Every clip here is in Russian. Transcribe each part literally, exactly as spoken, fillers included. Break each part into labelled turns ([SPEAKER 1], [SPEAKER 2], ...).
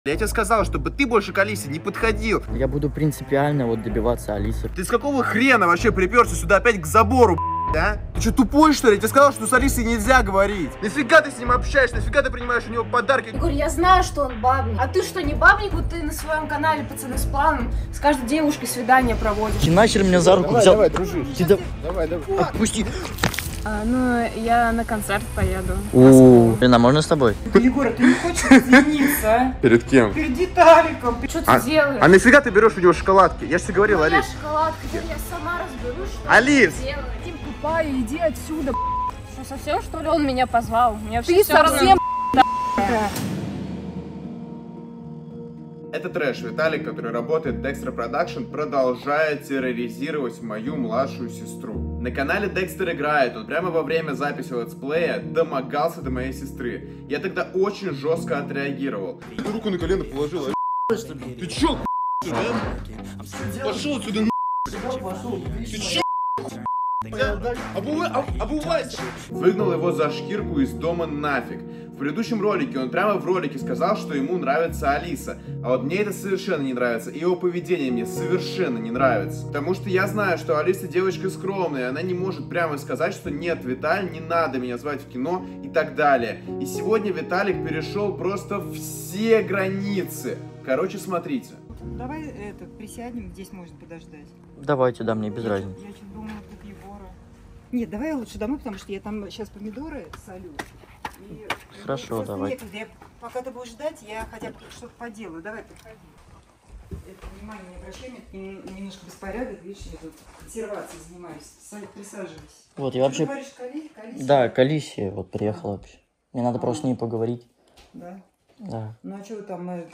[SPEAKER 1] Я тебе сказал, чтобы ты больше к Алисе не подходил.
[SPEAKER 2] Я буду принципиально вот добиваться Алисы.
[SPEAKER 1] Ты с какого хрена вообще приперся сюда опять к забору, а? Ты что, тупой, что ли? Я тебе сказал, что с Алисой нельзя говорить. Нафига ты с ним общаешься? Нафига ты принимаешь у него подарки?
[SPEAKER 3] Егор, я знаю, что он бабник. А ты что, не бабник? Вот ты на своем канале «Пацаны с планом» с каждой девушкой свидание проводишь.
[SPEAKER 2] Ты нахер меня за руку
[SPEAKER 1] давай,
[SPEAKER 2] взял?
[SPEAKER 1] Давай, дружище.
[SPEAKER 2] Ты да...
[SPEAKER 1] Давай, давай.
[SPEAKER 2] Отпусти.
[SPEAKER 3] А, ну, я на концерт поеду.
[SPEAKER 2] О, Лена, можно с тобой?
[SPEAKER 3] Егор, ты не хочешь извиниться, а?
[SPEAKER 1] Перед кем?
[SPEAKER 3] Перед Виталиком. Ты что ты
[SPEAKER 1] А,
[SPEAKER 3] делаешь?
[SPEAKER 1] а нафига ты берешь у него шоколадки? Я же тебе говорил,
[SPEAKER 3] Моя
[SPEAKER 1] Алис.
[SPEAKER 3] шоколадка, я сама разберусь, что
[SPEAKER 1] Алис!
[SPEAKER 3] ты делаешь. Ты тупая, иди отсюда. Что, совсем, что ли, он меня позвал? Мне ты совсем,
[SPEAKER 1] Это трэш. Виталик, который работает в Dexter Production, продолжает терроризировать мою младшую сестру. На канале Dexter играет, он прямо во время записи летсплея домогался до моей сестры. Я тогда очень жестко отреагировал. Ты руку на колено положил, а? Ты чё, пошел отсюда, ты чё? Обувайся! Выгнал его за шкирку из дома нафиг. В предыдущем ролике он прямо в ролике сказал, что ему нравится Алиса. А вот мне это совершенно не нравится. И его поведение мне совершенно не нравится. Потому что я знаю, что Алиса девочка скромная. Она не может прямо сказать, что нет, Виталь, не надо меня звать в кино и так далее. И сегодня Виталик перешел просто все границы. Короче, смотрите.
[SPEAKER 4] Давай это, присядем, здесь можно подождать.
[SPEAKER 2] Давайте, да, мне без
[SPEAKER 4] я
[SPEAKER 2] разницы.
[SPEAKER 4] Я что думала, тут Егора. Нет, давай я лучше домой, потому что я там сейчас помидоры солю. И
[SPEAKER 2] Хорошо, давай.
[SPEAKER 4] Некогда. Я, пока ты будешь ждать, я хотя бы что-то поделаю. Давай, подходи. Это, внимание, не обращай, мне немножко беспорядок, видишь, я тут консервацией занимаюсь. Присаживайся.
[SPEAKER 2] Вот, я вообще...
[SPEAKER 4] Ты говоришь, к Али- к Алисе?
[SPEAKER 2] Да, к Алисе вот приехала вообще. Мне надо
[SPEAKER 4] А.
[SPEAKER 2] просто с ней поговорить.
[SPEAKER 4] Да?
[SPEAKER 2] Да.
[SPEAKER 4] Ну а что вы там это,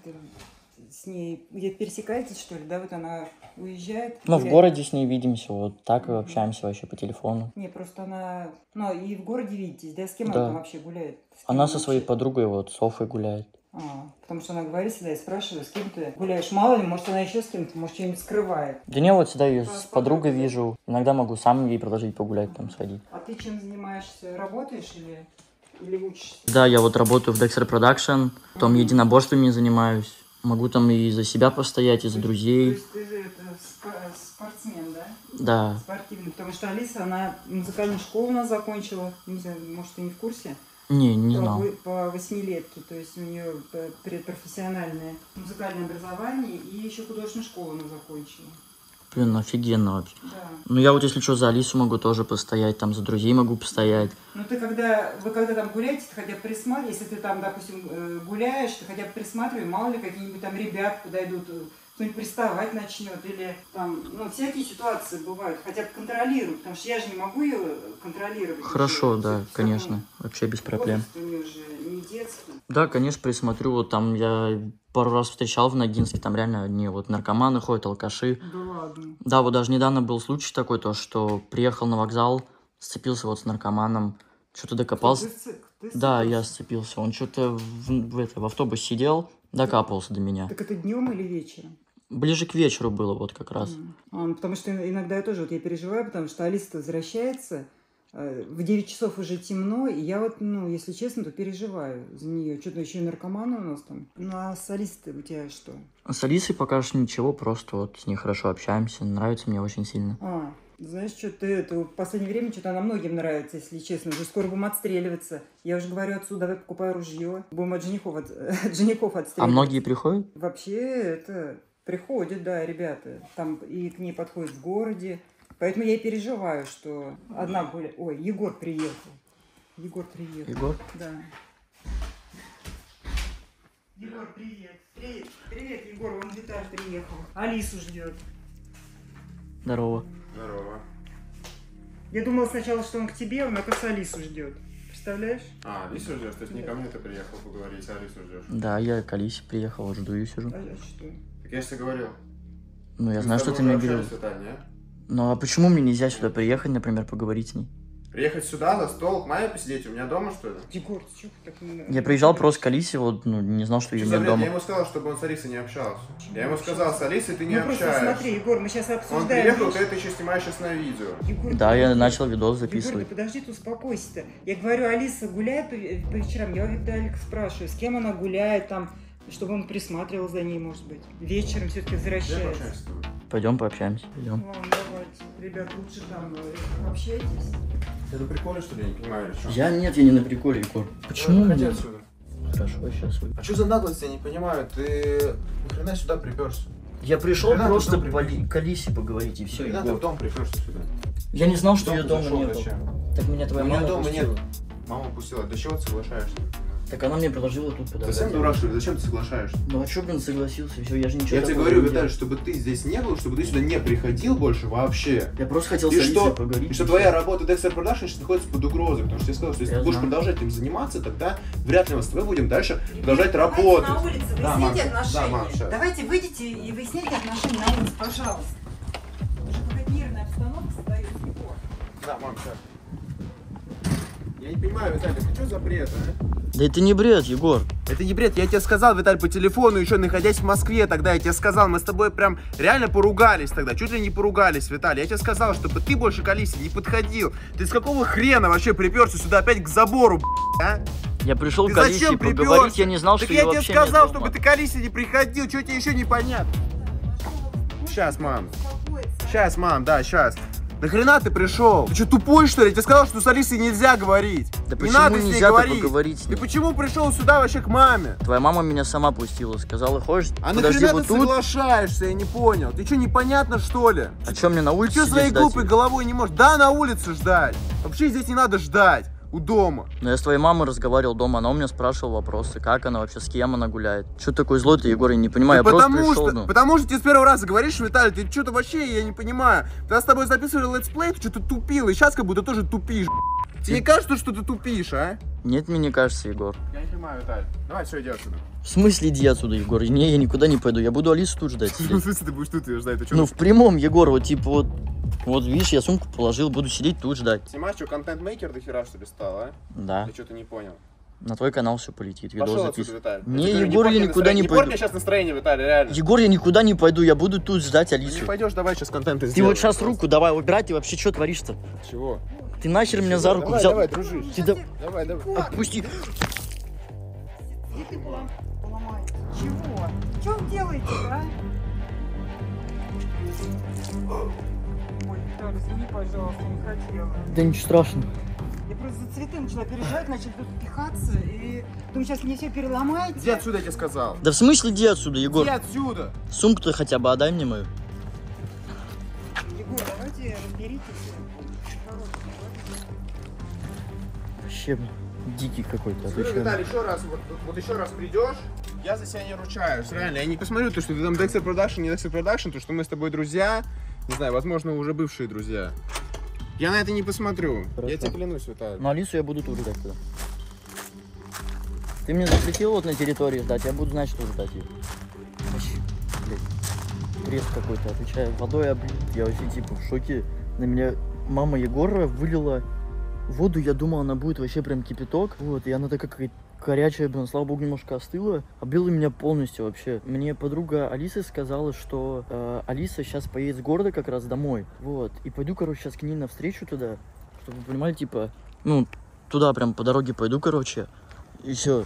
[SPEAKER 4] с ней, где-то пересекаетесь, что ли, да? Вот она уезжает?
[SPEAKER 2] Ну, в
[SPEAKER 4] гуляет?
[SPEAKER 2] городе с ней видимся, вот так и общаемся вообще по телефону.
[SPEAKER 4] Не, просто она... Ну, и в городе видитесь, да? С кем
[SPEAKER 2] Да.
[SPEAKER 4] она там вообще гуляет? С кем
[SPEAKER 2] Она со
[SPEAKER 4] вообще?
[SPEAKER 2] своей подругой, вот, Софой гуляет.
[SPEAKER 4] А, потому что она говорит всегда, я спрашиваю, с кем ты гуляешь. Мало ли, может, она еще с кем-то, может, что-нибудь скрывает.
[SPEAKER 2] Да не, вот всегда ее
[SPEAKER 4] Да,
[SPEAKER 2] с подругой
[SPEAKER 4] подруга.
[SPEAKER 2] вижу. Иногда могу сам ей предложить погулять, там, сходить.
[SPEAKER 4] А ты чем занимаешься? Работаешь или, или учишься?
[SPEAKER 2] Да, я вот работаю в Dexter Production, там единоборствами занимаюсь. Могу там и за себя постоять, и за
[SPEAKER 4] То
[SPEAKER 2] друзей.
[SPEAKER 4] есть ты это, спа- спортсмен, да?
[SPEAKER 2] Да.
[SPEAKER 4] Спортивный. Потому что Алиса, она музыкальную школу у нас закончила. Не знаю, может, ты не в курсе?
[SPEAKER 2] Не, не
[SPEAKER 4] по,
[SPEAKER 2] знал.
[SPEAKER 4] вы- по восьмилетке, то есть у нее п- предпрофессиональное музыкальное образование и еще художественную школу она закончила.
[SPEAKER 2] Блин, офигенно вообще.
[SPEAKER 4] Да.
[SPEAKER 2] Ну я вот если что, за Алису могу тоже постоять, там за друзей могу постоять.
[SPEAKER 4] Ну ты когда, вы когда там гуляете, ты хотя бы присматривай, если ты там, допустим, э, гуляешь, ты хотя бы присматривай, мало ли какие-нибудь там ребят подойдут, э, кто-нибудь приставать начнет, или там, ну, всякие ситуации бывают, хотя бы контролируй, потому что я же не могу ее контролировать.
[SPEAKER 2] Хорошо,
[SPEAKER 4] уже.
[SPEAKER 2] да,
[SPEAKER 4] Всё-
[SPEAKER 2] конечно, вообще без проблем.
[SPEAKER 4] возраст у нее уже не детский.
[SPEAKER 2] Да, конечно, присмотрю, вот там я пару раз встречал в Ногинске, там реально одни вот наркоманы ходят, алкаши.
[SPEAKER 4] Да ладно.
[SPEAKER 2] Да, вот даже недавно был случай такой, то, что приехал на вокзал, сцепился вот с наркоманом, что-то докопался.
[SPEAKER 4] Ты сцеп- ты
[SPEAKER 2] Да,
[SPEAKER 4] сцепился?
[SPEAKER 2] я сцепился, он что-то в, в, это, в автобусе сидел, докапывался до меня.
[SPEAKER 4] Так это днем или вечером?
[SPEAKER 2] Ближе к вечеру было вот как раз.
[SPEAKER 4] А, ну, потому что иногда я тоже вот я переживаю, потому что Алиса возвращается, э, в девять часов уже темно, и я вот, ну, если честно, то переживаю за нее. Что-то еще и наркоманы у нас там. Ну, а с Алисой у тебя что?
[SPEAKER 2] А с Алисой пока что ничего, просто вот с ней хорошо общаемся, нравится мне очень сильно.
[SPEAKER 4] А, знаешь, что ты, это, в последнее время что-то она многим нравится, если честно. Уже скоро будем отстреливаться. Я уже говорю отцу, давай покупай ружье. Будем от женихов, от, от женихов отстреливаться.
[SPEAKER 2] А многие приходят?
[SPEAKER 4] Вообще, это... Приходят, да, ребята. Там и к ней подходят в городе. Поэтому я и переживаю, что одна гуляет. Ой, Егор приехал. Егор приехал.
[SPEAKER 2] Егор?
[SPEAKER 4] Да. Егор, привет. Привет, привет, Егор, он Виталь приехал. Алису ждет.
[SPEAKER 2] Здорово.
[SPEAKER 1] Здорово.
[SPEAKER 4] Я думала сначала, что он к тебе, он, оказывается, Алису ждет. Представляешь?
[SPEAKER 1] А, Алису ждешь? То есть не ко мне ты приехал поговорить, а Алису ждешь?
[SPEAKER 2] Да, я к Алисе приехал, жду ее, сижу.
[SPEAKER 4] А, а что?
[SPEAKER 1] Так я же тебе говорил.
[SPEAKER 2] Ну, я
[SPEAKER 1] Мы
[SPEAKER 2] знаю,
[SPEAKER 1] с
[SPEAKER 2] что
[SPEAKER 1] тобой
[SPEAKER 2] ты мне
[SPEAKER 1] уже
[SPEAKER 2] говорил.
[SPEAKER 1] общались, Виталь, не?
[SPEAKER 2] Ну, а почему мне нельзя сюда приехать, например, поговорить с ней?
[SPEAKER 1] Приехать сюда, за стол, к маме посидеть, у меня дома, что ли?
[SPEAKER 4] Егор, ты что так...
[SPEAKER 2] Я приезжал просто к Алисе, вот, ну, не знал, что ее
[SPEAKER 1] Что за
[SPEAKER 2] нет
[SPEAKER 1] бред? Я
[SPEAKER 2] дома.
[SPEAKER 1] ему сказал, чтобы он с Алисой не общался. Я ему сказал, с Алисой ты не
[SPEAKER 4] Ну просто
[SPEAKER 1] общаешься.
[SPEAKER 4] смотри, Егор, мы сейчас
[SPEAKER 1] Он
[SPEAKER 4] обсуждаем...
[SPEAKER 1] приехал,
[SPEAKER 4] видишь?
[SPEAKER 1] ты это еще снимаешь сейчас на видео.
[SPEAKER 4] Егор,
[SPEAKER 2] Да, я
[SPEAKER 4] подожди.
[SPEAKER 2] начал видос
[SPEAKER 4] Егор,
[SPEAKER 2] записывать.
[SPEAKER 4] ты подожди, ты успокойся-то. Я говорю, Алиса гуляет по, по вечерам, я у Виталика спрашиваю, с кем она гуляет, там, Чтобы он присматривал за ней, может быть. Вечером все-таки возвращается.
[SPEAKER 2] Пойдем пообщаемся. Идем.
[SPEAKER 4] Ладно, давайте. Ребят, лучше там э, общайтесь.
[SPEAKER 1] Ты на приколе, что ли, я не понимаю, или что?
[SPEAKER 2] Я нет, я не на приколе, Егор. Почему?
[SPEAKER 1] Выходи
[SPEAKER 2] мне-
[SPEAKER 1] отсюда.
[SPEAKER 2] Хорошо, сейчас выйду.
[SPEAKER 1] А что за наглость, я не понимаю, ты нахрена сюда приперся?
[SPEAKER 2] Я пришел
[SPEAKER 1] Нахрена ты
[SPEAKER 2] просто
[SPEAKER 1] в дом
[SPEAKER 2] по
[SPEAKER 1] приперся?
[SPEAKER 2] ли- к Алисе поговорить, и все,
[SPEAKER 1] Нахрена ты в
[SPEAKER 2] Егор.
[SPEAKER 1] дом приперся сюда?
[SPEAKER 2] Я не знал, что
[SPEAKER 1] В дом
[SPEAKER 2] ее
[SPEAKER 1] ты
[SPEAKER 2] дома
[SPEAKER 1] зашел
[SPEAKER 2] нет.
[SPEAKER 1] зачем?
[SPEAKER 2] Так меня твоя
[SPEAKER 1] У меня
[SPEAKER 2] мама
[SPEAKER 1] дома
[SPEAKER 2] пустила.
[SPEAKER 1] нет. Мама пустила, до чего ты соглашаешься?
[SPEAKER 2] Так она мне предложила тут подождать.
[SPEAKER 1] Совсем дурак, что ли? Зачем ты соглашаешься?
[SPEAKER 2] Ну а что, блин, согласился, все, я же ничего
[SPEAKER 1] Я тебе
[SPEAKER 2] такого
[SPEAKER 1] говорю,
[SPEAKER 2] не
[SPEAKER 1] Виталий,
[SPEAKER 2] делал.
[SPEAKER 1] чтобы ты здесь не был, чтобы ты сюда не приходил больше вообще.
[SPEAKER 2] Я просто хотел с
[SPEAKER 1] И
[SPEAKER 2] Алисой
[SPEAKER 1] что,
[SPEAKER 2] поговорить.
[SPEAKER 1] и что
[SPEAKER 2] и
[SPEAKER 1] твоя
[SPEAKER 2] всё.
[SPEAKER 1] работа Dexter Production сейчас находится под угрозой, потому что я сказал, что если
[SPEAKER 2] Я
[SPEAKER 1] ты будешь
[SPEAKER 2] знаю.
[SPEAKER 1] продолжать этим заниматься, тогда вряд ли мы с тобой будем дальше продолжать
[SPEAKER 4] Давайте
[SPEAKER 1] работать.
[SPEAKER 4] на улице
[SPEAKER 1] Да, мам,
[SPEAKER 4] выясните
[SPEAKER 1] да,
[SPEAKER 4] отношения.
[SPEAKER 1] мам, щас.
[SPEAKER 4] Давайте выйдите и выясните отношения на улице, пожалуйста. Уже какая-то нервная обстановка создается. Егор.
[SPEAKER 1] Да, мам, сейчас. Я не понимаю, Виталий, это что за бред, а?
[SPEAKER 2] Да это не бред, Егор.
[SPEAKER 1] Это не бред, я тебе сказал, Виталь, по телефону, еще находясь в Москве тогда, я тебе сказал, мы с тобой прям реально поругались тогда, чуть ли не поругались, Виталий. Я тебе сказал, чтобы ты больше к Алисе не подходил. Ты с какого хрена вообще приперся сюда опять к забору, а?
[SPEAKER 2] Я пришел
[SPEAKER 1] Ты
[SPEAKER 2] к Алисе
[SPEAKER 1] зачем
[SPEAKER 2] поговорить,
[SPEAKER 1] приперся?
[SPEAKER 2] я не знал,
[SPEAKER 1] Так
[SPEAKER 2] что
[SPEAKER 1] я
[SPEAKER 2] ее
[SPEAKER 1] тебе
[SPEAKER 2] вообще
[SPEAKER 1] сказал,
[SPEAKER 2] нет дома.
[SPEAKER 1] чтобы ты к Алисе не приходил, что тебе еще непонятно? Сейчас, мам. Сейчас, мам, да, сейчас. Нахрена ты пришел? Ты что, тупой, что ли? Я тебе сказал, что с Алисой нельзя говорить.
[SPEAKER 2] Да
[SPEAKER 1] не
[SPEAKER 2] почему
[SPEAKER 1] надо с ней
[SPEAKER 2] нельзя-то
[SPEAKER 1] говорить.
[SPEAKER 2] поговорить с
[SPEAKER 1] Ты
[SPEAKER 2] ней?
[SPEAKER 1] почему пришел сюда вообще к маме?
[SPEAKER 2] Твоя мама меня сама пустила, сказала, хочешь,
[SPEAKER 1] А
[SPEAKER 2] подожди
[SPEAKER 1] нахрена
[SPEAKER 2] вот
[SPEAKER 1] ты
[SPEAKER 2] тут.
[SPEAKER 1] соглашаешься, я не понял. Ты что, непонятно, что ли?
[SPEAKER 2] А что, мне на
[SPEAKER 1] Ты
[SPEAKER 2] улице
[SPEAKER 1] что
[SPEAKER 2] сидеть
[SPEAKER 1] своей
[SPEAKER 2] ждать
[SPEAKER 1] глупой
[SPEAKER 2] её?
[SPEAKER 1] головой не можешь? Да, на улице ждать. Вообще здесь не надо ждать. У дома.
[SPEAKER 2] Но я с твоей мамой разговаривал дома, она у меня спрашивала вопросы, как она вообще, с кем она гуляет. Что такой злой ты, Егор, я не понимаю,
[SPEAKER 1] Да
[SPEAKER 2] я просто
[SPEAKER 1] потому
[SPEAKER 2] пришел,
[SPEAKER 1] что,
[SPEAKER 2] ну.
[SPEAKER 1] потому что ты с первого раза говоришь, Виталий, ты что-то вообще, я не понимаю. Когда с тобой записывали летсплей, ты что-то тупил, и сейчас как будто тоже тупишь. Тебе не кажется, что ты тупишь, а?
[SPEAKER 2] Нет, мне не кажется, Егор.
[SPEAKER 1] Я не понимаю, Виталий. Давай, все, иди отсюда.
[SPEAKER 2] В смысле иди отсюда, Егор? Не, я никуда не пойду, я буду Алису тут ждать.
[SPEAKER 1] В
[SPEAKER 2] сидеть.
[SPEAKER 1] смысле ты будешь тут ее ждать? Ты что,
[SPEAKER 2] Ну, в прямом, Егор, вот типа вот, вот видишь, я сумку положил, буду сидеть тут ждать.
[SPEAKER 1] снимаешь, что, контент-мейкер до хера, что ли, стал, а?
[SPEAKER 2] Да,
[SPEAKER 1] Я что-то не понял.
[SPEAKER 2] на твой канал все полетит, видос
[SPEAKER 1] Пошел отсюда,
[SPEAKER 2] записывай.
[SPEAKER 1] Виталий.
[SPEAKER 2] Не,
[SPEAKER 1] Я тебе говорю,
[SPEAKER 2] Егор,
[SPEAKER 1] порти
[SPEAKER 2] я никуда
[SPEAKER 1] настроение-
[SPEAKER 2] не
[SPEAKER 1] Не порти
[SPEAKER 2] пойду.
[SPEAKER 1] мне сейчас настроение, Виталий, реально.
[SPEAKER 2] Егор, я никуда не пойду, я буду тут ждать
[SPEAKER 1] Ну,
[SPEAKER 2] Алису.
[SPEAKER 1] не пойдешь, давай сейчас контент
[SPEAKER 2] Ты
[SPEAKER 1] сделаем.
[SPEAKER 2] вот сейчас
[SPEAKER 1] просто.
[SPEAKER 2] руку давай убирай, ты вообще что творишь-то?
[SPEAKER 1] Чего?
[SPEAKER 2] Ты нахер меня за руку
[SPEAKER 1] Давай,
[SPEAKER 2] взял?
[SPEAKER 1] давай, дружище.
[SPEAKER 2] Ты да-
[SPEAKER 1] Давай, давай.
[SPEAKER 2] Отпусти.
[SPEAKER 4] И ты полом- поломаете. Чего? Что вы делаете, а? Ой, Виталий, извини, пожалуйста, не хотела.
[SPEAKER 2] Да ничего страшного.
[SPEAKER 4] Я просто за цветы начала переживать, начали тут пихаться, и думаю, сейчас мне все переломаете.
[SPEAKER 1] Иди отсюда, я тебе сказал.
[SPEAKER 2] Да в смысле иди отсюда, Егор?
[SPEAKER 1] Иди отсюда.
[SPEAKER 2] Сумку-то хотя бы отдай мне мою.
[SPEAKER 4] Егор, давайте разберитесь.
[SPEAKER 2] Вообще, блин, дикий какой-то.
[SPEAKER 1] Слушай,
[SPEAKER 2] отвечаю.
[SPEAKER 1] Виталий, еще раз, вот, вот- вот еще раз придешь, я за себя не ручаюсь, реально. Я не посмотрю, то, что ты там Dexter Production, не Dexter Production, то, что мы с тобой друзья, не знаю, возможно, уже бывшие друзья. Я на это не посмотрю.
[SPEAKER 2] Хорошо.
[SPEAKER 1] Я тебе клянусь, Виталий.
[SPEAKER 2] Ну, Алису я буду тут ждать тогда. Ты мне запретил вот на территории ждать, я буду знать, что ждать ее. Вообще, блядь, бред какой-то, отвечаю. Водой облит, я вообще типа в шоке. На меня мама Егора вылила воду, я думал, она будет вообще прям кипяток. Вот, и она такая какая-то горячая, блин, слава богу, немножко остыла. Облила меня полностью вообще. Мне подруга Алисы сказала, что э, Алиса сейчас поедет с города как раз домой. Вот, и пойду, короче, сейчас к ней навстречу туда, чтобы вы понимали, типа, ну, туда прям по дороге пойду, короче, и все.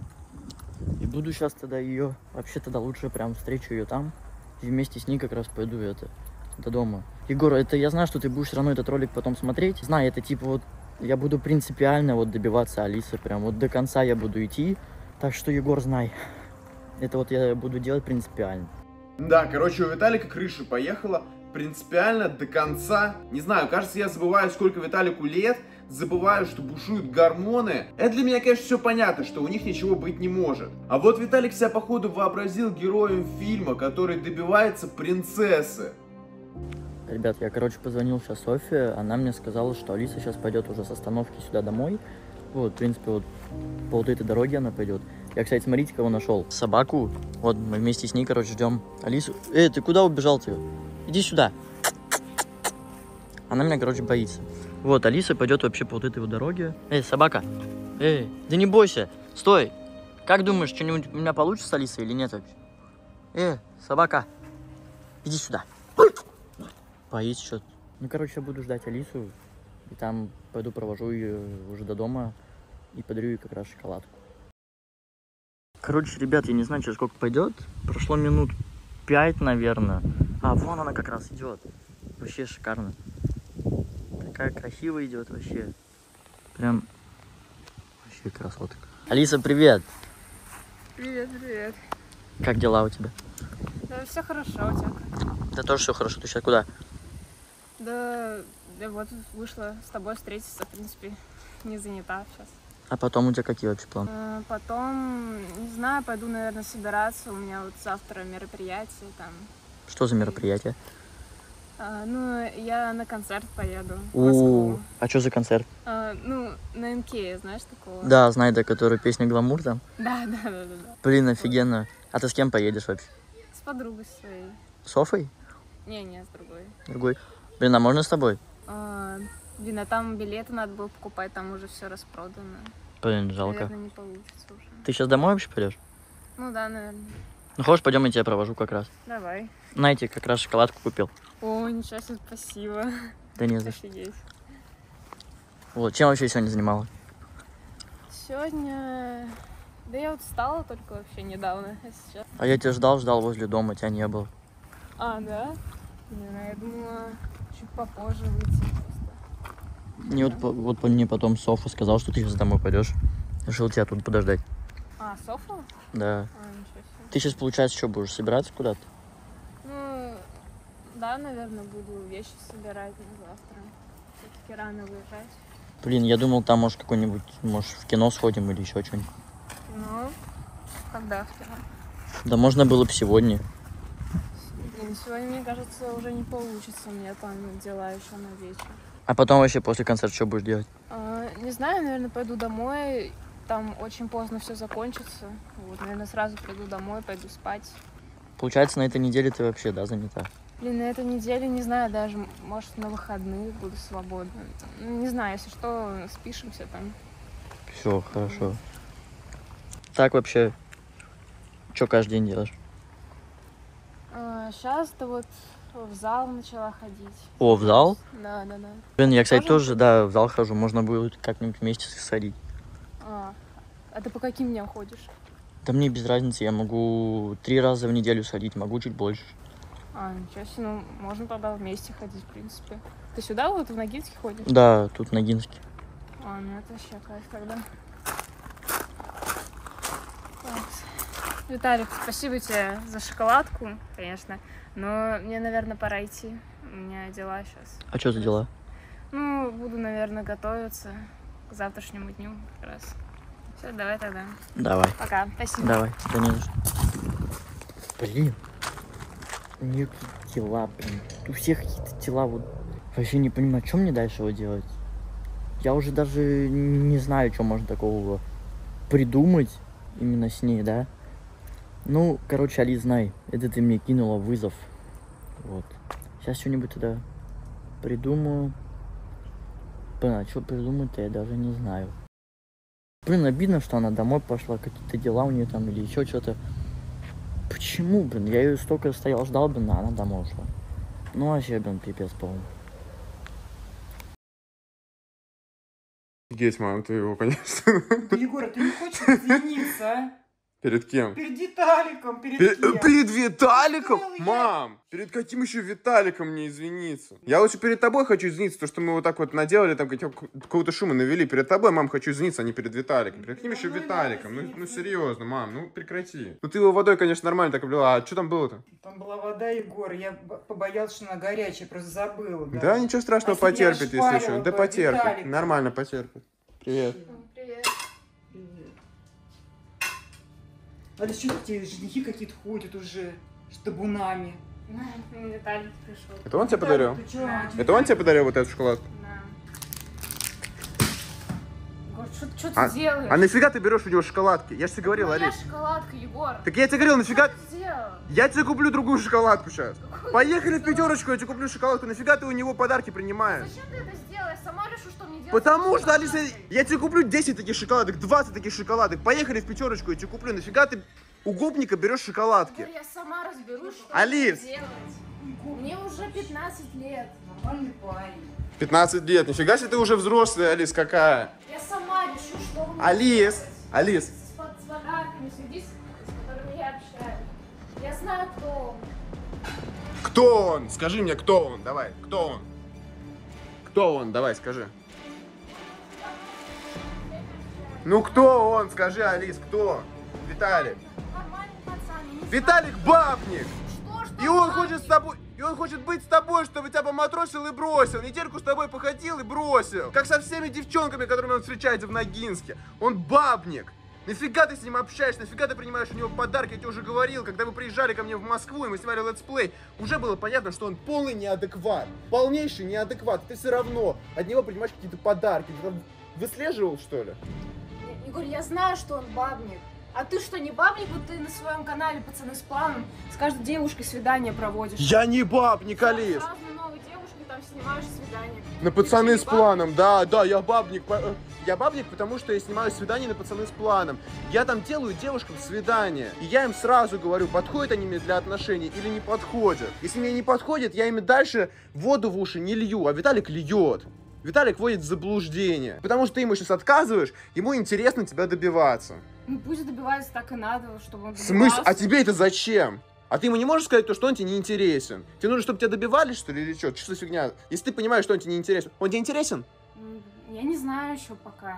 [SPEAKER 2] И буду сейчас тогда ее, вообще тогда лучше прям встречу ее там, и вместе с ней как раз пойду это, до дома. Егор, это я знаю, что ты будешь все равно этот ролик потом смотреть. Знаю, это типа вот, я буду принципиально вот добиваться Алисы, прям вот до конца я буду идти. Так что, Егор, знай, это вот я буду делать принципиально.
[SPEAKER 1] Да, короче, у Виталика крыша поехала принципиально до конца. Не знаю, кажется, я забываю, сколько Виталику лет, забываю, что бушуют гормоны. Это для меня, конечно, все понятно, что у них ничего быть не может. А вот Виталик себя, походу, вообразил героем фильма, который добивается принцессы.
[SPEAKER 2] Ребят, я, короче, позвонил сейчас Софье, она мне сказала, что Алиса сейчас пойдет уже с остановки сюда домой. Вот, в принципе, вот по вот этой дороге она пойдет. Я, кстати, смотрите, кого нашел. Собаку. Вот, мы вместе с ней, короче, ждем Алису. Эй, ты куда убежал-то? Иди сюда. Она меня, короче, боится. Вот, Алиса пойдет вообще по вот этой вот дороге. Эй, собака. Эй, да не бойся. Стой. Как думаешь, что-нибудь у меня получится с Алисой или нет вообще? Эй, собака. Иди сюда. Боится что-то. Ну, короче, я буду ждать Алису. И там пойду провожу ее уже до дома. И подарю ей как раз шоколадку. Короче, ребят, я не знаю, через сколько пойдет. Прошло минут пять, наверное. А, вон она как раз идет. Вообще шикарно. Такая красивая идет вообще. Прям вообще красотка. Алиса, привет.
[SPEAKER 3] Привет, привет.
[SPEAKER 2] Как дела у тебя?
[SPEAKER 3] Да, все хорошо, у тебя как?
[SPEAKER 2] Да тоже все хорошо. Ты сейчас куда?
[SPEAKER 3] Да, я вот вышла с тобой встретиться, в принципе, не занята сейчас.
[SPEAKER 2] А потом у тебя какие вообще планы?
[SPEAKER 3] А, потом, не знаю, пойду, наверное, собираться. У меня вот завтра мероприятие там.
[SPEAKER 2] Что за мероприятие?
[SPEAKER 3] А, ну, я на концерт поеду в
[SPEAKER 2] У,
[SPEAKER 3] Москву.
[SPEAKER 2] а что за концерт?
[SPEAKER 3] А, ну, на эн кей, знаешь такого?
[SPEAKER 2] Да, знаю, да, которую песня «Гламур» там.
[SPEAKER 3] Да, да, да, да, да.
[SPEAKER 2] Блин, офигенно. А ты с кем поедешь вообще?
[SPEAKER 3] С подругой своей.
[SPEAKER 2] С Софой?
[SPEAKER 3] Не, не, с другой.
[SPEAKER 2] Другой? Блин, а можно с тобой?
[SPEAKER 3] А, блин, а там билеты надо было покупать, там уже все распродано.
[SPEAKER 2] Блин, жалко.
[SPEAKER 3] Наверное, не получится уже.
[SPEAKER 2] Ты сейчас домой вообще пойдешь?
[SPEAKER 3] Ну да, наверное.
[SPEAKER 2] Ну, хочешь, пойдем, я тебя провожу как раз.
[SPEAKER 3] Давай.
[SPEAKER 2] Знаете, как раз шоколадку купил.
[SPEAKER 3] О, ничего себе, спасибо.
[SPEAKER 2] Да не за что.
[SPEAKER 3] Офигеть.
[SPEAKER 2] Вот, чем вообще сегодня занималась?
[SPEAKER 3] Сегодня... Да я вот встала только вообще недавно, а сейчас...
[SPEAKER 2] А я тебя ждал, ждал возле дома, тебя не было.
[SPEAKER 3] А, да? Не знаю, я думала чуть попозже выйти просто.
[SPEAKER 2] Не, вот, по- вот по- мне потом Софа сказал, что ты сейчас домой пойдешь. Решил тебя тут подождать.
[SPEAKER 3] А, Софа?
[SPEAKER 2] Да.
[SPEAKER 3] А, ничего себе.
[SPEAKER 2] Ты сейчас, получается, что, будешь собираться куда-то?
[SPEAKER 3] Ну, да, наверное, буду вещи собирать на завтра. Все-таки рано выезжать.
[SPEAKER 2] Блин, я думал, там, может, какой-нибудь, может, в кино сходим или еще что-нибудь.
[SPEAKER 3] Ну, когда в кино?
[SPEAKER 2] Да можно было бы сегодня.
[SPEAKER 3] Блин, сегодня, мне кажется, уже не получится. У меня там дела еще на вечер.
[SPEAKER 2] А потом вообще после концерта что будешь делать?
[SPEAKER 3] А, не знаю, наверное, пойду домой. Там очень поздно все закончится. Вот, наверное, сразу приду домой, пойду спать.
[SPEAKER 2] Получается, на этой неделе ты вообще, да, занята?
[SPEAKER 3] Блин, на этой неделе, не знаю, даже, может, на выходных буду свободна. Ну, не знаю, если что, спишемся там.
[SPEAKER 2] Все, хорошо. Так вообще, что каждый день делаешь?
[SPEAKER 3] А, сейчас-то вот в зал начала ходить.
[SPEAKER 2] О, в зал?
[SPEAKER 3] Да, да, да.
[SPEAKER 2] Блин, я, кстати,
[SPEAKER 3] Тоже?
[SPEAKER 2] тоже, да, в зал хожу. Можно будет как-нибудь вместе сходить.
[SPEAKER 3] А, а ты по каким дням ходишь?
[SPEAKER 2] Да мне без разницы, я могу три раза в неделю сходить, могу чуть больше.
[SPEAKER 3] А, ничего себе, ну, можно тогда вместе ходить, в принципе. Ты сюда вот в Ногинске ходишь?
[SPEAKER 2] Да, тут в Ногинске.
[SPEAKER 3] А, ну это вообще кайф тогда. Так. Виталик, спасибо тебе за шоколадку, конечно. Но мне, наверное, пора идти. У меня дела сейчас.
[SPEAKER 2] А что за дела?
[SPEAKER 3] Ну, буду, наверное, готовиться к завтрашнему дню как раз. Все, давай тогда.
[SPEAKER 2] Давай.
[SPEAKER 3] Пока. Спасибо.
[SPEAKER 2] Давай, да не за что. Блин, у нее какие-то дела, блин. У всех какие-то дела, вот. Вообще не понимаю, что мне дальше вот делать. Я уже даже не знаю, что можно такого придумать именно с ней, да. Ну, короче, Али, знай, это ты мне кинула вызов. Вот. Сейчас что-нибудь тогда придумаю. Блин, а что придумать-то я даже не знаю. Блин, обидно, что она домой пошла, какие-то дела у нее там или еще что-то. Почему, блин? Я ее столько стоял, ждал, блин, а она домой ушла. Ну, вообще, блин, пипец полный.
[SPEAKER 1] Офигеть, мам, ты его, конечно.
[SPEAKER 4] Да, Егор, ты не хочешь извиниться, а?
[SPEAKER 1] Перед кем?
[SPEAKER 4] Перед Виталиком, перед
[SPEAKER 1] Перед,
[SPEAKER 4] кем?
[SPEAKER 1] перед Виталиком?
[SPEAKER 4] Сказала я.
[SPEAKER 1] Мам, перед каким еще Виталиком мне извиниться? Я лучше перед тобой хочу извиниться, то, что мы вот так вот наделали, там какого- какого-то шума навели. Перед тобой, мам, хочу извиниться, а не перед Виталиком. Перед каким еще
[SPEAKER 4] Ну,
[SPEAKER 1] Виталиком? Ну,
[SPEAKER 4] надо
[SPEAKER 1] ну
[SPEAKER 4] извиниться.
[SPEAKER 1] серьезно, мам, ну прекрати. Ну ты его водой, конечно, нормально так облила, а что там было-то?
[SPEAKER 4] Там была вода, Егор, я б- побоялась, что она горячая, просто забыла.
[SPEAKER 1] Да, ничего страшного,
[SPEAKER 4] А если я
[SPEAKER 1] потерпит, если что.
[SPEAKER 4] шпарила
[SPEAKER 1] Да
[SPEAKER 4] бы
[SPEAKER 1] потерпит,
[SPEAKER 4] Виталика?
[SPEAKER 1] нормально потерпит. Привет.
[SPEAKER 3] Привет.
[SPEAKER 4] Привет. А для чего эти женихи какие-то ходят уже с табунами?
[SPEAKER 3] Виталик пришел.
[SPEAKER 1] Это он тебе подарил?
[SPEAKER 4] Ты чё?
[SPEAKER 1] Это он тебе подарил вот эту шоколадку?
[SPEAKER 3] Да. Егор, что ты
[SPEAKER 1] А,
[SPEAKER 3] делаешь?
[SPEAKER 1] а нафига ты берешь у него шоколадки? Я же тебе говорил,
[SPEAKER 3] Моя
[SPEAKER 1] Алис.
[SPEAKER 3] шоколадка, Егор.
[SPEAKER 1] Так я тебе говорил, нафига...
[SPEAKER 3] Что ты сделал?
[SPEAKER 1] Я тебе куплю другую шоколадку сейчас. Поехали в пятерочку, я тебе куплю шоколадку. Нафига ты у него подарки принимаешь?
[SPEAKER 3] Зачем ты это сделал? Я сама решу, что мне делать.
[SPEAKER 1] Потому
[SPEAKER 3] с
[SPEAKER 1] что, Алиса,
[SPEAKER 3] шоколадкой.
[SPEAKER 1] я тебе куплю десять таких шоколадок, двадцать таких шоколадок. Поехали в пятерочку, я тебе куплю. Нафига ты у гопника берешь шоколадки?
[SPEAKER 3] Егор, я сама разберусь, что
[SPEAKER 1] Алис!
[SPEAKER 3] мне делать. Мне уже пятнадцать лет.
[SPEAKER 4] Нормальный парень.
[SPEAKER 1] пятнадцать лет. Нифига себе ты уже взрослая, Алис, какая.
[SPEAKER 3] Я сама решу, что мне
[SPEAKER 1] Алис,
[SPEAKER 3] делать.
[SPEAKER 1] Алис,
[SPEAKER 3] С, под- с подарками следи. знаю, кто он.
[SPEAKER 1] Кто он? Скажи мне, кто он? Давай, кто он? Кто он? Давай, скажи. Ну кто он? Скажи, Алис, кто? Виталик.
[SPEAKER 3] Нормальный пацан, я не
[SPEAKER 1] Виталик бабник!
[SPEAKER 3] знаю, что, что
[SPEAKER 1] И он
[SPEAKER 3] бабник?
[SPEAKER 1] хочет с тобой... И он хочет быть с тобой, чтобы тебя поматросил и бросил. Недельку с тобой походил и бросил. Как со всеми девчонками, которыми он встречается в Ногинске. Он бабник. Нафига ты с ним общаешься? Нафига ты принимаешь у него подарки? Я тебе уже говорил, когда вы приезжали ко мне в Москву, и мы снимали летсплей, уже было понятно, что он полный неадекват. Полнейший неадекват. Ты все равно от него принимаешь какие-то подарки. Ты там выслеживал, что ли?
[SPEAKER 3] Егор, я знаю, что он бабник. А ты что, не бабник? Вот ты на своем канале «Пацаны с планом» с каждой девушкой свидания проводишь.
[SPEAKER 1] Я не бабник, Алис.
[SPEAKER 3] С разной новой девушкой там снимаешь свидания.
[SPEAKER 1] На пацаны с планом, да, да, я бабник. Я бабник, потому что я снимаю свидание на пацаны с планом. Я там делаю девушкам свидание. И я им сразу говорю, подходят они мне для отношений или не подходят. Если мне не подходят, я им дальше воду в уши не лью, а Виталик льет. Виталик вводит в заблуждение. Потому что ты ему сейчас отказываешь, ему интересно тебя добиваться.
[SPEAKER 3] Ну пусть добивается, так и надо, чтобы он
[SPEAKER 1] В
[SPEAKER 3] добивался.
[SPEAKER 1] смысле? А тебе это зачем? А ты ему не можешь сказать то, что он тебе не интересен? Тебе нужно, чтобы тебя добивались, что ли, или что? Что за фигня? Если ты понимаешь, что он тебе не интересен, он тебе интересен?
[SPEAKER 3] М, Я не знаю еще пока.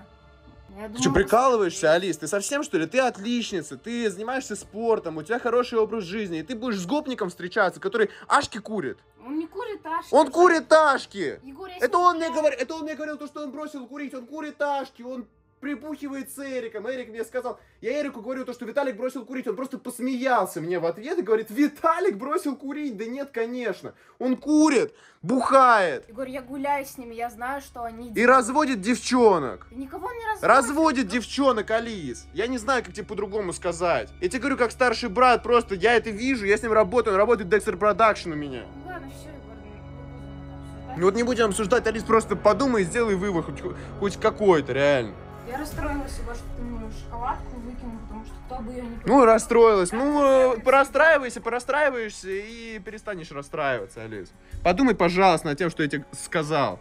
[SPEAKER 3] Я
[SPEAKER 1] Ты
[SPEAKER 3] думаю,
[SPEAKER 1] что, прикалываешься, Алис? Ты совсем, что ли? Ты отличница, ты занимаешься спортом, у тебя хороший образ жизни, и ты будешь с гопником встречаться, который ашки курит.
[SPEAKER 3] Он не курит ашки.
[SPEAKER 1] Он курит ашки!
[SPEAKER 3] Егор, я
[SPEAKER 1] Это
[SPEAKER 3] сегодня
[SPEAKER 1] он мне
[SPEAKER 3] гуляла.
[SPEAKER 1] говорит, это он мне говорил, то, что он бросил курить, он курит ашки, он припухивает с Эриком. Эрик мне сказал, я Эрику говорю, то, что Виталик бросил курить, он просто посмеялся мне в ответ и говорит, Виталик бросил курить? Да нет, конечно, он курит, бухает
[SPEAKER 3] Егор, я гуляю с ними, я знаю, что они
[SPEAKER 1] и
[SPEAKER 3] делают.
[SPEAKER 1] разводит девчонок.
[SPEAKER 3] И никого он не разводит.
[SPEAKER 1] Разводит девчонок, Алис. Я не знаю, как тебе по-другому сказать. Я тебе говорю, как старший брат, просто я это вижу, я с ним работаю, он работает в Dexter Production у меня.
[SPEAKER 3] Ну ладно, все, Егор, не будем это обсуждать.
[SPEAKER 1] Ну вот не будем обсуждать, Алис, просто подумай и сделай вывод, хоть, хоть какой-то, реально.
[SPEAKER 3] Я расстроилась, Егор, что ты мне шоколадку выкинул, потому что кто бы ее не
[SPEAKER 1] Ну, расстроилась. Ну, э, порастраивайся, порастраиваешься и перестанешь расстраиваться, Алис. Подумай, пожалуйста, над тем, что я тебе сказал.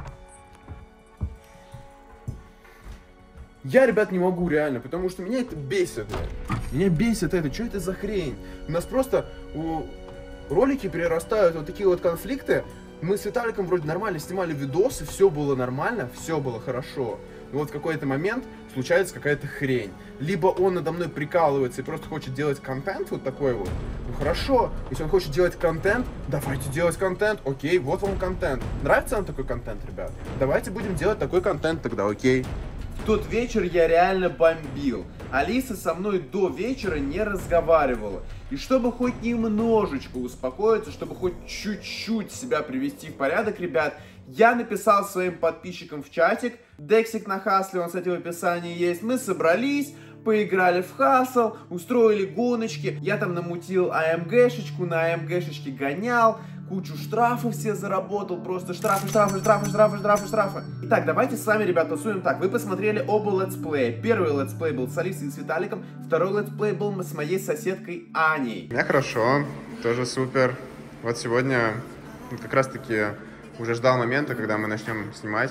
[SPEAKER 1] Я, ребят, не могу реально, потому что меня это бесит. Меня бесит это. Что это за хрень? У нас просто у, ролики перерастают в вот такие вот конфликты. Мы с Виталиком вроде нормально снимали видосы, все было нормально, все было хорошо. Но вот в какой-то момент случается какая-то хрень. Либо он надо мной прикалывается и просто хочет делать контент вот такой вот. Ну хорошо, если он хочет делать контент, давайте делать контент. Окей, вот вам контент. Нравится вам такой контент, ребят? Давайте будем делать такой контент тогда, окей? В тот вечер я реально бомбил. Алиса со мной до вечера не разговаривала. И чтобы хоть немножечко успокоиться, чтобы хоть чуть-чуть себя привести в порядок, ребят, я написал своим подписчикам в чатик. Дексик на хасле, он, кстати, в описании есть. Мы собрались, поиграли в хасл, устроили гоночки. Я там намутил АМГшечку, на АМГшечке гонял. Кучу штрафов все заработал, просто штрафы, штрафы, штрафы, штрафы, штрафы, штрафы. Итак, давайте с вами, ребят, тусуем так. Вы посмотрели оба летсплея. Первый летсплей был с Алисой и с Виталиком, второй летсплей был с моей соседкой Аней. У меня хорошо, тоже супер. Вот сегодня как раз таки уже ждал момента, когда мы начнем снимать.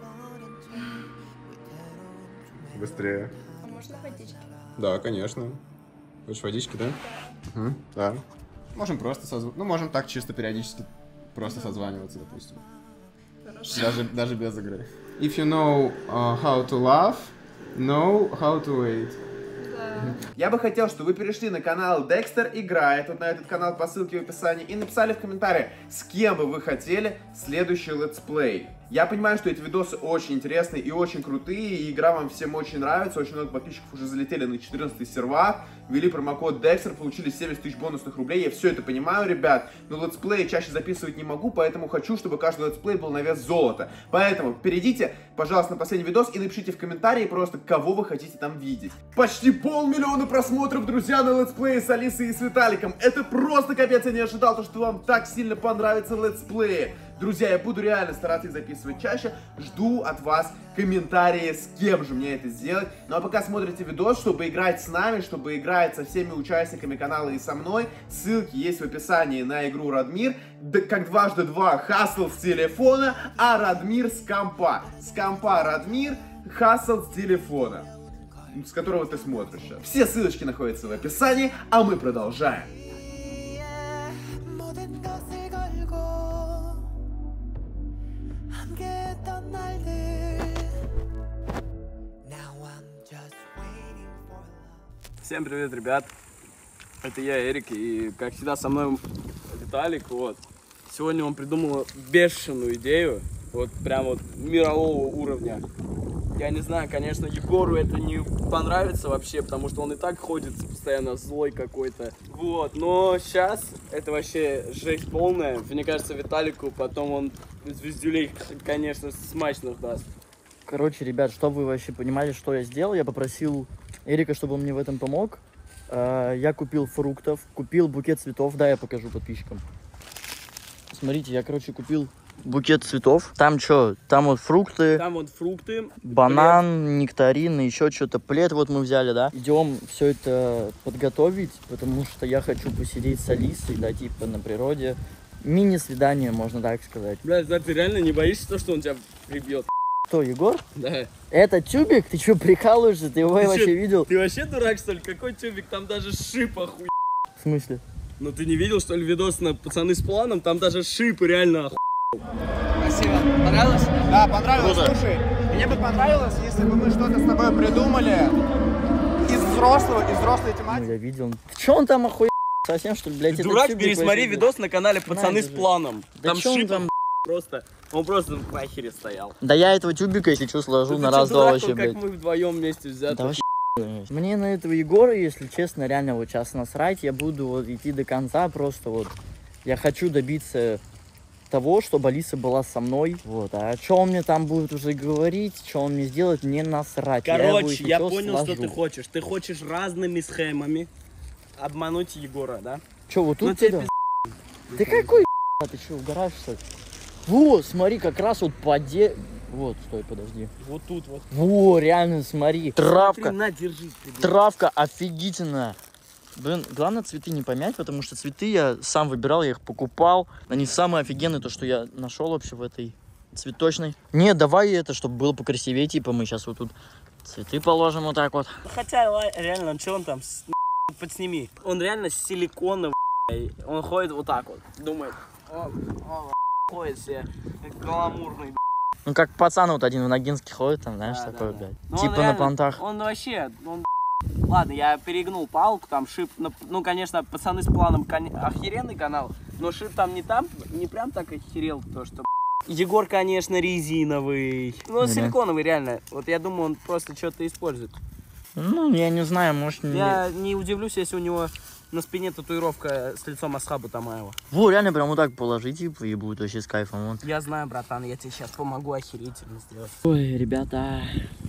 [SPEAKER 1] Быстрее.
[SPEAKER 3] А можно водички?
[SPEAKER 1] Да, конечно. Хочешь водички, да? Угу, да. Можем просто созваниваться. Ну, можем так чисто периодически просто созваниваться, допустим.
[SPEAKER 3] Хорошо.
[SPEAKER 1] Даже, даже без игры. If you know uh, how to laugh, know how to wait.
[SPEAKER 3] Да.
[SPEAKER 1] Я бы хотел, чтобы вы перешли на канал Dexter Играет, вот на этот канал по ссылке в описании, и написали в комментариях, с кем бы вы хотели следующий летсплей. Я понимаю, что эти видосы очень интересные и очень крутые, и игра вам всем очень нравится, очень много подписчиков уже залетели на четырнадцатый сервак, ввели промокод Dexter, получили семьдесят тысяч бонусных рублей, я все это понимаю, ребят, но летсплеи чаще записывать не могу, поэтому хочу, чтобы каждый летсплей был на вес золота. Поэтому перейдите, пожалуйста, на последний видос и напишите в комментарии просто, кого вы хотите там видеть. Почти полмиллиона просмотров, друзья, на летсплее с Алисой и с Виталиком. Это просто капец, я не ожидал, то, что вам так сильно понравится летсплеи. Друзья, я буду реально стараться их записывать чаще. Жду от вас комментарии, с кем же мне это сделать. Ну а пока смотрите видос, чтобы играть с нами, чтобы играть со всеми участниками канала и со мной, ссылки есть в описании на игру Радмир. Да, как дважды два, хасл с телефона, а Радмир с компа. С компа Радмир, хасл с телефона, с которого ты смотришь. Все ссылочки находятся в описании, а мы продолжаем.
[SPEAKER 5] Всем привет, ребят. Это я, Эрик, и как всегда со мной Виталик. Вот. Сегодня он придумал бешеную идею, вот прям вот мирового уровня. Я не знаю, конечно, Егору это не понравится вообще, потому что он и так ходит постоянно злой какой-то. Вот, но сейчас это вообще жесть полная. Мне кажется, Виталику потом он звездюлей, конечно, смачных даст.
[SPEAKER 2] Короче, ребят, чтобы вы вообще понимали, что я сделал, я попросил Эрика, чтобы он мне в этом помог. Я купил фруктов, купил букет цветов, да, я покажу подписчикам. Смотрите, я, короче, купил букет цветов. Там что? Там вот фрукты.
[SPEAKER 5] Там вот фрукты.
[SPEAKER 2] Банан, плед. Нектарин, еще что-то. Плед вот мы взяли, да? Идем все это подготовить, потому что я хочу посидеть с Алисой, да, типа на природе. Мини-свидание, можно так сказать.
[SPEAKER 5] Бля, да, ты реально не боишься то, что он тебя прибьет?
[SPEAKER 2] Кто, Егор?
[SPEAKER 5] Да.
[SPEAKER 2] Это тюбик? Ты что, прикалываешься? Ты его ты вообще чё, видел?
[SPEAKER 5] Ты вообще дурак, что ли? Какой тюбик? Там даже шип охуй.
[SPEAKER 2] В смысле?
[SPEAKER 5] Ну ты не видел, что ли, видос на пацаны с планом? Там даже шипы реально охуй.
[SPEAKER 6] Спасибо. Понравилось?
[SPEAKER 1] Да, понравилось.
[SPEAKER 2] Круто.
[SPEAKER 1] Слушай, мне бы понравилось, если бы мы что-то с тобой придумали из взрослого, из взрослой тематики.
[SPEAKER 2] Ну, я видел. Че он там охуел? Совсем, что ли, блядь?
[SPEAKER 5] Ты дурак, пересмотри видос на канале «Пацаны с планом».
[SPEAKER 2] Да
[SPEAKER 5] там шип
[SPEAKER 2] там...
[SPEAKER 5] просто, он просто в ахере стоял.
[SPEAKER 2] Да я этого тюбика, если что, сложу
[SPEAKER 5] да
[SPEAKER 2] на раз-два вообще,
[SPEAKER 5] как
[SPEAKER 2] блядь.
[SPEAKER 5] мы вдвоем вместе взяты.
[SPEAKER 2] Да вообще. Мне на этого Егора, если честно, реально вот сейчас насрать. Я буду вот идти до конца, просто вот. Я хочу добиться того, чтобы Алиса была со мной. Вот. А что он мне там будет уже говорить, что он мне сделает, мне насрать.
[SPEAKER 5] Короче, я,
[SPEAKER 2] я
[SPEAKER 5] понял,
[SPEAKER 2] сложу.
[SPEAKER 5] что ты хочешь. Ты хочешь разными схемами обмануть Егора, да?
[SPEAKER 2] Че, вот тут
[SPEAKER 5] ну,
[SPEAKER 2] тебе Ты какой а ты что, угораешь, что ли? Вот, смотри, как раз вот по де... Вот, стой, подожди.
[SPEAKER 5] Вот тут вот.
[SPEAKER 2] Во, реально, смотри. Травка.
[SPEAKER 5] Смотри, на, держи.
[SPEAKER 2] Травка офигительная. Блин, главное цветы не помять, потому что цветы я сам выбирал, я их покупал. Они самые офигенные, то, что я нашел вообще в этой цветочной. Не, давай это, чтобы было покрасивее, типа мы сейчас вот тут цветы положим вот так вот.
[SPEAKER 5] Хотя, реально, что он там, подсними. Он реально силиконовый, он ходит вот так вот, думает, о, о, ходит себе, гламурный.
[SPEAKER 2] Ну, как пацан вот один в Ногинске ходит, там, знаешь, да, такой, да, блядь.
[SPEAKER 5] да.
[SPEAKER 2] Типа
[SPEAKER 5] реально,
[SPEAKER 2] на понтах.
[SPEAKER 5] Он вообще, он... Ладно, я перегнул палку, там шип, ну, конечно, пацаны с планом охеренный канал, но шип там не там, не прям так охерел, то что... Егор, конечно, резиновый, ну,
[SPEAKER 2] да.
[SPEAKER 5] Силиконовый, реально. Вот я думаю, он просто что-то использует.
[SPEAKER 2] Ну, я не знаю, может...
[SPEAKER 5] Я не, не удивлюсь, если у него на спине татуировка с лицом Асхаба Тамаева.
[SPEAKER 2] Во, реально прям вот так положить, типа, и будет вообще с кайфом. Вот.
[SPEAKER 5] Я знаю, братан, я тебе сейчас помогу охерительно сделать.
[SPEAKER 2] Ой, ребята...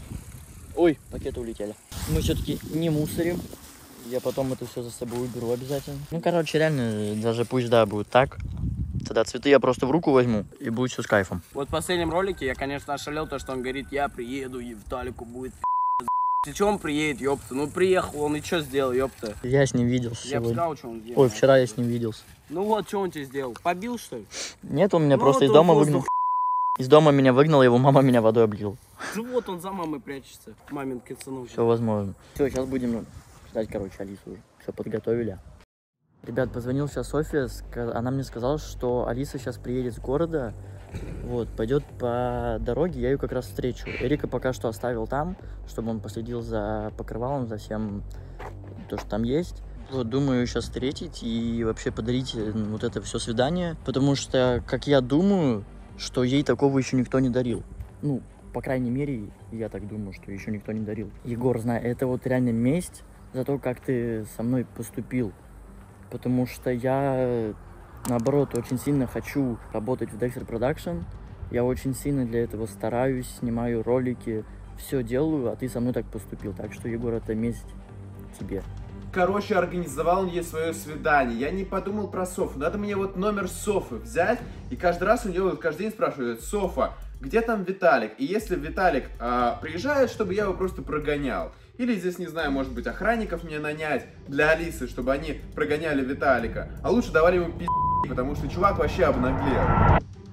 [SPEAKER 2] Ой, пакеты улетели. Мы все-таки не мусорим. Я потом это все за собой уберу обязательно. Ну, короче, реально, даже пусть, да, будет так. Тогда цветы я просто в руку возьму, и будет все с кайфом.
[SPEAKER 5] Вот в последнем ролике я, конечно, ошалел то, что он говорит, я приеду, и Виталику будет пи***. И что он приедет, ёпта? Ну, приехал он, и что сделал, ёпта?
[SPEAKER 2] Я с ним виделся
[SPEAKER 5] Я
[SPEAKER 2] сегодня.
[SPEAKER 5] бы сказал, что он сделал.
[SPEAKER 2] Ой, вчера я с ним виделся.
[SPEAKER 5] Ну вот, что он тебе сделал? Побил, что ли?
[SPEAKER 2] Нет, он меня
[SPEAKER 5] ну,
[SPEAKER 2] просто
[SPEAKER 5] вот
[SPEAKER 2] из дома
[SPEAKER 5] воздух...
[SPEAKER 2] выгнал. Из дома меня выгнал, его мама меня водой облила.
[SPEAKER 5] Ну вот он за мамой прячется, мамин кицанув.
[SPEAKER 2] Все возможно. Все, сейчас будем ждать, короче, Алису уже. Все подготовили. Ребят, позвонил сейчас Софья, она мне сказала, что Алиса сейчас приедет с города, вот, пойдет по дороге, я ее как раз встречу. Эрика пока что оставил там, чтобы он последил за покрывалом, за всем, то, что там есть. Вот, думаю, ее сейчас встретить и вообще подарить вот это все свидание, потому что, как я думаю, что ей такого еще никто не дарил. Ну, по крайней мере, я так думаю, что еще никто не дарил. Егор, знаю, это вот реально месть за то, как ты со мной поступил. Потому что я, наоборот, очень сильно хочу работать в Dexter Production. Я очень сильно для этого стараюсь, снимаю ролики, все делаю, а ты со мной так поступил. Так что, Егор, это месть тебе.
[SPEAKER 1] Короче, организовал ей свое свидание. Я не подумал про Софу. Надо мне вот номер Софы взять. И каждый раз у нее вот каждый день спрашивают: Софа, где там Виталик? И если Виталик а, приезжает, чтобы я его просто прогонял. Или здесь, не знаю, может быть, охранников мне нанять для Алисы, чтобы они прогоняли Виталика. А лучше давали ему пи***, потому что чувак вообще обнаглел.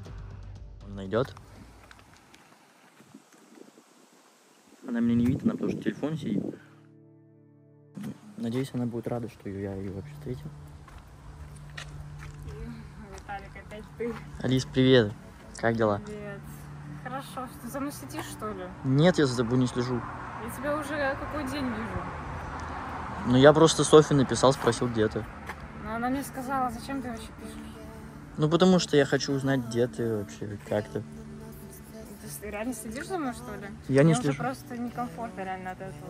[SPEAKER 2] Он найдет. Она меня не видит, она потому что телефон сидит. Надеюсь, она будет рада, что я ее вообще встретил.
[SPEAKER 3] Виталик, опять ты.
[SPEAKER 2] Алис, привет. Как дела?
[SPEAKER 3] Привет. Хорошо. Ты за мной следишь, что ли?
[SPEAKER 2] Нет, я за тобой не слежу.
[SPEAKER 3] Я тебя уже какой день вижу.
[SPEAKER 2] Ну, я просто Софи написал, спросил, где ты.
[SPEAKER 3] Но она мне сказала, зачем ты вообще пишешь?
[SPEAKER 2] Ну, потому что я хочу узнать, где ты вообще, как ты.
[SPEAKER 3] Ты реально следишь за мной, что ли?
[SPEAKER 2] Я не
[SPEAKER 3] Мне
[SPEAKER 2] слежу.
[SPEAKER 3] уже просто некомфортно реально от этого.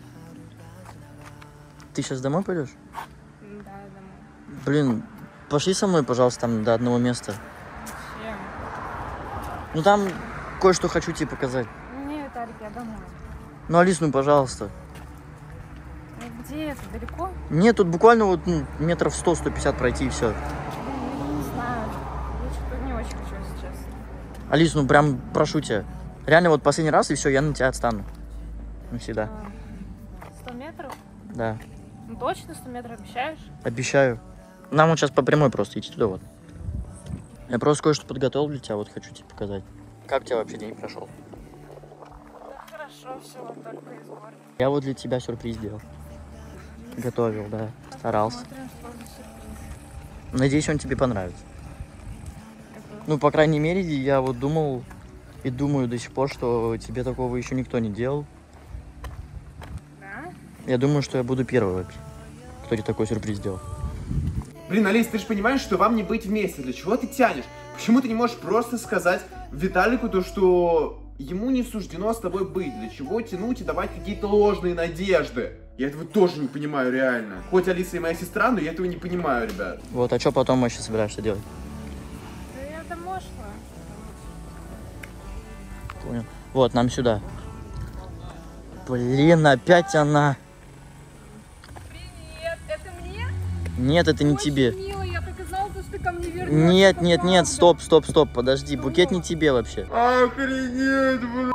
[SPEAKER 2] Ты сейчас домой пойдешь?
[SPEAKER 3] Да, домой.
[SPEAKER 2] Блин, пошли со мной, пожалуйста, там до одного места.
[SPEAKER 3] Зачем?
[SPEAKER 2] Ну, там кое-что хочу тебе показать.
[SPEAKER 3] Не, Виталик, я домой.
[SPEAKER 2] Ну, Алис, ну, пожалуйста.
[SPEAKER 3] Ну, где это? Далеко?
[SPEAKER 2] Нет, тут буквально вот ну, метров сто — сто пятьдесят пройти и все.
[SPEAKER 3] Блин, я не знаю. Я что-то не очень хочу, если честно.
[SPEAKER 2] Алис, ну прям прошу тебя. Реально вот последний раз и все, я на тебя отстану. Навсегда.
[SPEAKER 3] А, сто метров?
[SPEAKER 2] Да,
[SPEAKER 3] Ну точно сто метров обещаешь?
[SPEAKER 2] обещаю. Нам вот сейчас по прямой просто идти туда вот. Я просто кое-что подготовил для тебя, вот хочу тебе показать. Как у тебя вообще день прошел?
[SPEAKER 3] Да хорошо, все, вот только из города.
[SPEAKER 2] Я вот для тебя сюрприз делал. Готовил, да. Старался.
[SPEAKER 3] Смотрим, что за сюрприз.
[SPEAKER 2] Надеюсь, он тебе понравится. Ну, по крайней мере, я вот думал и думаю до сих пор, что тебе такого еще никто не делал.
[SPEAKER 3] Да?
[SPEAKER 2] Я думаю, что я буду первый вообще, кто тебе такой сюрприз сделал.
[SPEAKER 1] Блин, Алис, ты же понимаешь, что вам не быть вместе. Для чего ты тянешь? Почему ты не можешь просто сказать Виталику то, что ему не суждено с тобой быть? Для чего тянуть и давать какие-то ложные надежды? Я этого тоже не понимаю реально. Хоть Алиса и моя сестра, но я этого не понимаю, ребят.
[SPEAKER 2] Вот, а что потом вообще собираешься делать?
[SPEAKER 3] Да я домой шла.
[SPEAKER 2] Понял. Вот, нам сюда. Блин, опять она.
[SPEAKER 3] Привет, это мне?
[SPEAKER 2] Нет, это не тебе.
[SPEAKER 3] Мило, я так и знала, что ты ко мне вернешься.
[SPEAKER 2] Нет, нет, нет, стоп, стоп, стоп, подожди. Букет не тебе вообще.
[SPEAKER 1] Охренеть, бля.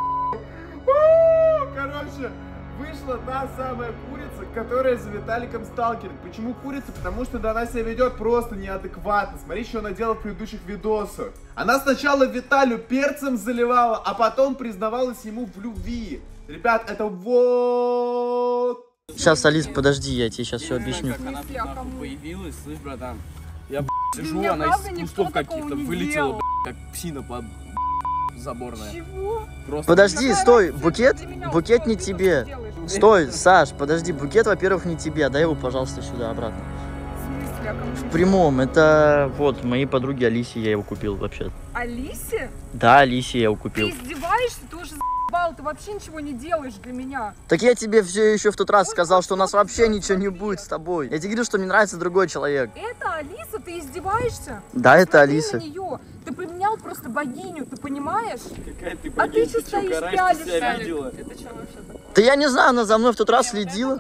[SPEAKER 1] У, Короче, вышла та самая курица, которая за Виталиком сталкерит. Почему курица? Потому что да, она себя ведет просто неадекватно. Смотри, что она делала в предыдущих видосах. Она сначала Виталю перцем заливала, а потом признавалась ему в любви. Ребят, это вот...
[SPEAKER 2] Сейчас, Алис, подожди, я тебе сейчас все объясню.
[SPEAKER 5] Как она тут нахуй появилась, слышь, братан. Я, б***ь, сижу,
[SPEAKER 3] Мне
[SPEAKER 5] она
[SPEAKER 3] правда
[SPEAKER 5] из
[SPEAKER 3] никто
[SPEAKER 5] кустов
[SPEAKER 3] такого
[SPEAKER 5] каких-то
[SPEAKER 3] не
[SPEAKER 5] вылетела,
[SPEAKER 3] делал.
[SPEAKER 5] б***ь, как псина под б***ь, заборная.
[SPEAKER 3] Чего?
[SPEAKER 5] Просто
[SPEAKER 2] Подожди,
[SPEAKER 3] Какая
[SPEAKER 2] стой,
[SPEAKER 3] разница,
[SPEAKER 2] букет,
[SPEAKER 3] ты меня
[SPEAKER 2] букет
[SPEAKER 3] устроил,
[SPEAKER 2] не
[SPEAKER 3] ты
[SPEAKER 2] тебе.
[SPEAKER 3] что делаешь?
[SPEAKER 2] Стой, Саш, подожди, букет, во-первых, не тебе. Дай его, пожалуйста, сюда обратно.
[SPEAKER 3] В смысле, а кому
[SPEAKER 2] В
[SPEAKER 3] ты
[SPEAKER 2] прямом, это вот моей подруге Алисе я его купил вообще.
[SPEAKER 3] Алисе?
[SPEAKER 2] Да, Алисе я его
[SPEAKER 3] Ты
[SPEAKER 2] купил.
[SPEAKER 3] издеваешься? Ты уже за***бал, ты вообще ничего не делаешь для меня.
[SPEAKER 2] Так я тебе все еще в тот раз сказал, что у нас вообще ничего не будет с тобой. Я тебе говорю, что мне нравится другой человек.
[SPEAKER 3] Это Алиса? Ты издеваешься?
[SPEAKER 2] Да, это
[SPEAKER 3] Смотри
[SPEAKER 2] Алиса.
[SPEAKER 3] на нее. Ты поменял просто богиню, ты понимаешь?
[SPEAKER 5] какая ты
[SPEAKER 3] А ты
[SPEAKER 5] богиня,
[SPEAKER 3] еще
[SPEAKER 5] ты чё,
[SPEAKER 3] стоишь,
[SPEAKER 5] угораешь, ты себя
[SPEAKER 3] пялишься.
[SPEAKER 5] видела?
[SPEAKER 3] Это что вообще такое?
[SPEAKER 2] Да я не знаю, она за мной в тот раз следила.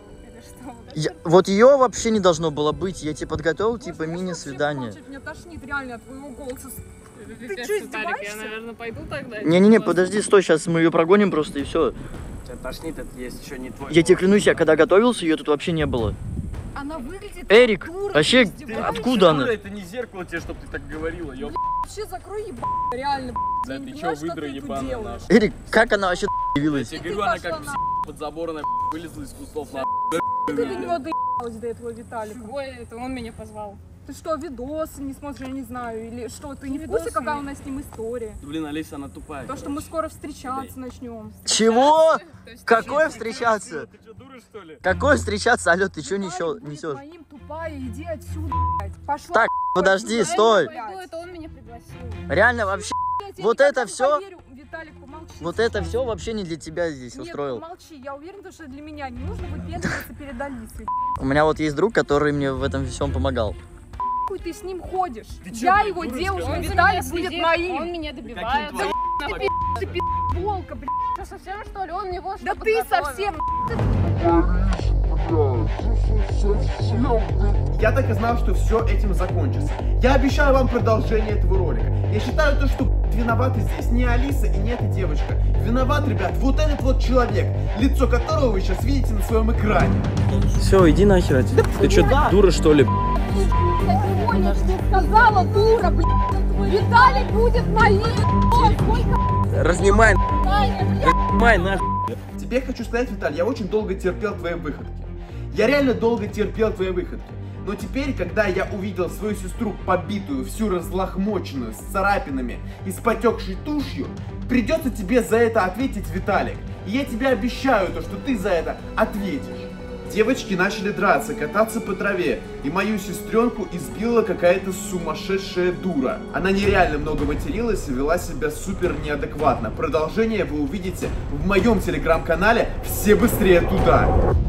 [SPEAKER 2] Я- вот ее вообще не должно было быть. Я тебе подготовил типа мини-свидание.
[SPEAKER 3] Меня тошнит реально от твоего голоса.
[SPEAKER 7] Ты
[SPEAKER 3] чё,
[SPEAKER 7] что,
[SPEAKER 3] издеваешься?
[SPEAKER 7] Я, наверное, пойду тогда.
[SPEAKER 2] Не-не-не, подожди, стой, сейчас мы ее прогоним просто и все.
[SPEAKER 5] Тебя тошнит, это есть еще не твой.
[SPEAKER 2] Я тебе клянусь, я когда готовился, ее тут вообще не было.
[SPEAKER 3] Она выглядит
[SPEAKER 2] Эрик,
[SPEAKER 3] как дура,
[SPEAKER 2] вообще,
[SPEAKER 3] ты издеваешься?
[SPEAKER 2] откуда она?
[SPEAKER 5] Это не зеркало тебе, чтобы ты так говорила, ёб.
[SPEAKER 3] Вообще закрой еб***, реально, б***ь.
[SPEAKER 5] Да
[SPEAKER 3] Я
[SPEAKER 5] ты
[SPEAKER 3] не
[SPEAKER 5] чё,
[SPEAKER 3] понимаю, что
[SPEAKER 5] выдра
[SPEAKER 3] ты тут
[SPEAKER 5] ебаная
[SPEAKER 3] делаешь.
[SPEAKER 5] наша.
[SPEAKER 2] Эрик, как она вообще
[SPEAKER 5] Я
[SPEAKER 2] явилась?
[SPEAKER 5] тебе
[SPEAKER 3] ты
[SPEAKER 5] говорю, она
[SPEAKER 3] пошла
[SPEAKER 5] как
[SPEAKER 3] на-
[SPEAKER 5] пси под заборной вылезла из кустов на.
[SPEAKER 3] Ты до него доебалась, до этого Виталика.
[SPEAKER 7] Чего это? Он меня позвал.
[SPEAKER 3] Ты что, видосы не смотришь, я не знаю, или что, ты не в
[SPEAKER 7] Видосы
[SPEAKER 3] курсе, какая
[SPEAKER 7] не-
[SPEAKER 3] у нас с ним история?
[SPEAKER 5] Блин, Алиса, она тупая.
[SPEAKER 3] То, что мы скоро встречаться начнем.
[SPEAKER 2] Чего?
[SPEAKER 7] То есть
[SPEAKER 2] Какое
[SPEAKER 7] ты-
[SPEAKER 2] встречаться?
[SPEAKER 5] Ты что, дура, что ли?
[SPEAKER 2] Какое встречаться? Алло, ты что
[SPEAKER 3] Виталик
[SPEAKER 2] несешь?
[SPEAKER 3] будет
[SPEAKER 2] несешь?
[SPEAKER 3] моим тупая, иди отсюда, блядь. Пошла.
[SPEAKER 2] Так, подожди,
[SPEAKER 3] Я
[SPEAKER 2] стой.
[SPEAKER 3] не
[SPEAKER 7] Пойду, это он меня пригласил.
[SPEAKER 2] Реально вообще,
[SPEAKER 3] Я тебе
[SPEAKER 2] вот
[SPEAKER 3] никогда
[SPEAKER 2] это
[SPEAKER 3] не
[SPEAKER 2] всё?
[SPEAKER 3] поверю. Виталик, помолчи.
[SPEAKER 2] вот это
[SPEAKER 3] сейчас.
[SPEAKER 2] все вообще не для тебя здесь
[SPEAKER 3] Нет,
[SPEAKER 2] устроил.
[SPEAKER 3] помолчи, я уверена, что для меня не нужно выпендриваться перед Алисой.
[SPEAKER 2] У меня вот есть друг, который мне в этом всем помогал.
[SPEAKER 3] Хуй ты с ним ходишь?
[SPEAKER 5] Ты чё,
[SPEAKER 3] Я
[SPEAKER 5] блядь,
[SPEAKER 3] его
[SPEAKER 5] дурочка?
[SPEAKER 3] девушка,
[SPEAKER 7] Он за
[SPEAKER 3] Виталик
[SPEAKER 7] меня
[SPEAKER 3] будет
[SPEAKER 7] следит,
[SPEAKER 3] моим.
[SPEAKER 7] Он меня
[SPEAKER 5] Какие
[SPEAKER 7] добивается.
[SPEAKER 5] твои
[SPEAKER 3] Ты пи***, волка, блядь.
[SPEAKER 7] Что, совсем что ли? Он его
[SPEAKER 3] Да
[SPEAKER 7] что
[SPEAKER 3] ты
[SPEAKER 7] подготовил.
[SPEAKER 3] совсем...
[SPEAKER 1] Я так и знал, что все этим закончится. Я обещаю вам продолжение этого ролика. Я считаю то, что б***ь, виноваты здесь не Алиса и не эта девочка. Виноват, ребят, вот этот вот человек, лицо которого вы сейчас видите на своем экране.
[SPEAKER 5] Все, иди нахер. Ты что, дура, что ли?
[SPEAKER 3] Я тебе сказала, дура, блядь. Виталик будет моим.
[SPEAKER 5] Разнимай, разнимай нахуй.
[SPEAKER 1] Тебе хочу сказать, Виталий, я очень долго терпел твои выходки. Я реально долго терпел твои выходки. Но теперь, когда я увидел свою сестру побитую, всю разлохмоченную, с царапинами и с потекшей тушью, придется тебе за это ответить, Виталик. И я тебе обещаю то, что ты за это ответишь. Девочки начали драться, кататься по траве, и мою сестренку избила какая-то сумасшедшая дура. Она нереально много материлась и вела себя супер неадекватно. Продолжение вы увидите в моем телеграм-канале. Все быстрее туда!